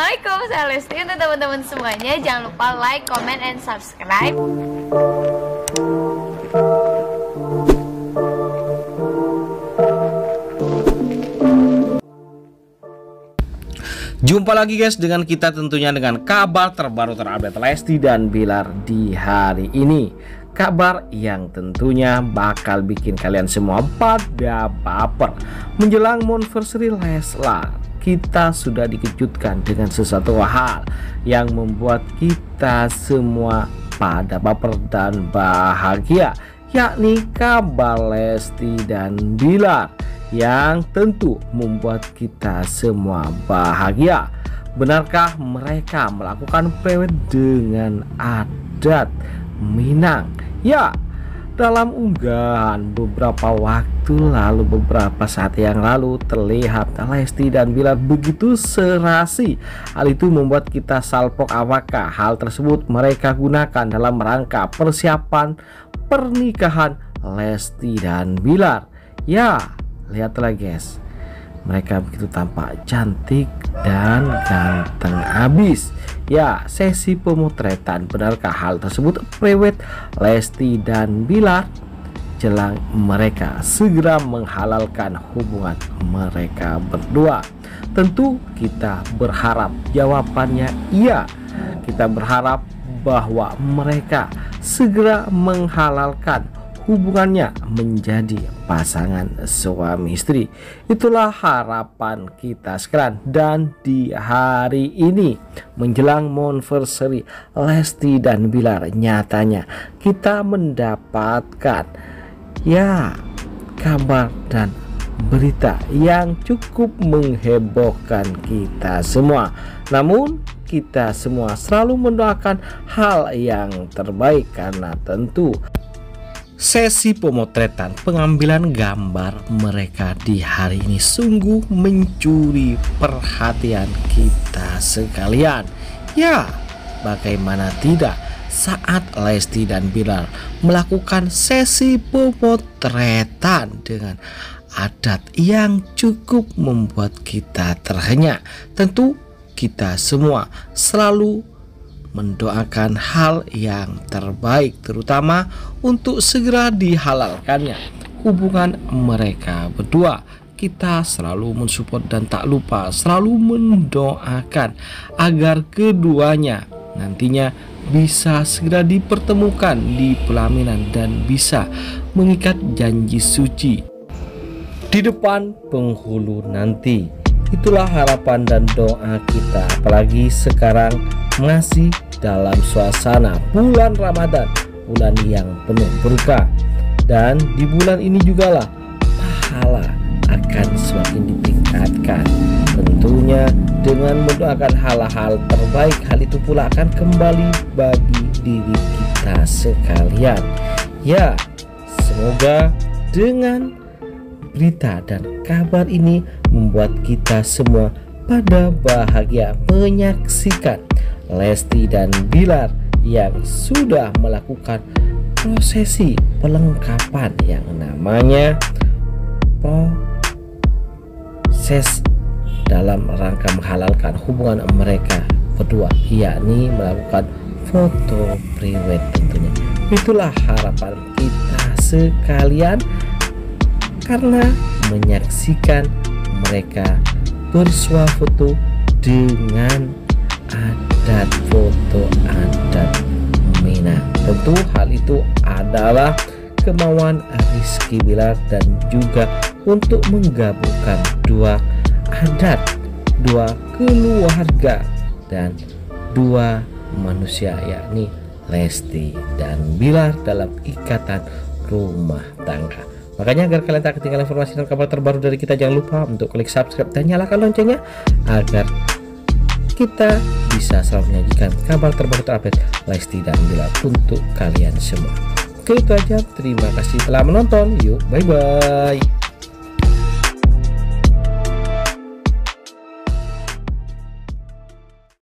Assalamualaikum, saya Lesti. Untuk teman-teman semuanya, jangan lupa like, comment, and subscribe. Jumpa lagi guys dengan kita tentunya dengan kabar terbaru terupdate Lesti dan Bilar di hari ini. Kabar yang tentunya bakal bikin kalian semua pada baper. Menjelang anniversary Leslar, kita sudah dikejutkan dengan sesuatu hal yang membuat kita semua pada baper dan bahagia, yakni kabar Lesti dan Bilar yang tentu membuat kita semua bahagia. Benarkah mereka melakukan prewed dengan adat Minang? Ya, dalam unggahan beberapa waktu lalu, beberapa saat yang lalu, terlihat Lesti dan Bilar begitu serasi. Hal itu membuat kita salpok, apakah hal tersebut mereka gunakan dalam rangka persiapan pernikahan Lesti dan Bilar. Ya, lihatlah guys, mereka begitu tampak cantik dan ganteng abis. Ya, sesi pemotretan, benarkah hal tersebut prewed Lesti dan Bilar jelang mereka segera menghalalkan hubungan mereka berdua? Tentu kita berharap jawabannya iya. Kita berharap bahwa mereka segera menghalalkan hubungannya menjadi pasangan suami istri. Itulah harapan kita sekalian. Dan di hari ini menjelang anniversary Lesti dan Bilar, nyatanya kita mendapatkan kabar dan berita yang cukup menghebohkan kita semua. Namun kita semua selalu mendoakan hal yang terbaik, karena tentu sesi pemotretan pengambilan gambar mereka di hari ini sungguh mencuri perhatian kita sekalian. Ya, bagaimana tidak saat Lesti dan Bilar melakukan sesi pemotretan dengan adat yang cukup membuat kita terhenyak. Tentu kita semua selalu mendoakan hal yang terbaik, terutama untuk segera dihalalkannya hubungan mereka berdua. Kita selalu mensupport dan tak lupa selalu mendoakan agar keduanya nantinya bisa segera dipertemukan di pelaminan dan bisa mengikat janji suci di depan penghulu nanti. Itulah harapan dan doa kita, apalagi sekarang masih dalam suasana bulan Ramadan, bulan yang penuh berkah. Dan di bulan ini jugalah pahala akan semakin ditingkatkan, tentunya dengan mendoakan hal-hal terbaik. Hal itu pula akan kembali bagi diri kita sekalian. Ya, semoga dengan berita dan kabar ini membuat kita semua pada bahagia menyaksikan Lesti dan Bilar yang sudah melakukan prosesi pelengkapan yang namanya proses dalam rangka menghalalkan hubungan mereka berdua, yakni melakukan foto prewed tentunya. Itulah harapan kita sekalian, karena menyaksikan mereka bersuah foto dengan adat foto adat Minang. Tentu hal itu adalah kemauan Rizky Bilar dan juga untuk menggabungkan dua adat, dua keluarga dan dua manusia, yakni Lesti dan Bilar dalam ikatan rumah tangga. Makanya agar kalian tak ketinggalan informasi dan kabar terbaru dari kita, jangan lupa untuk klik subscribe dan nyalakan loncengnya agar kita bisa selalu menyajikan kabar terbaru terupdate Lesti dan Bilar untuk kalian semua. Oke, itu aja. Terima kasih telah menonton. Yuk, bye-bye.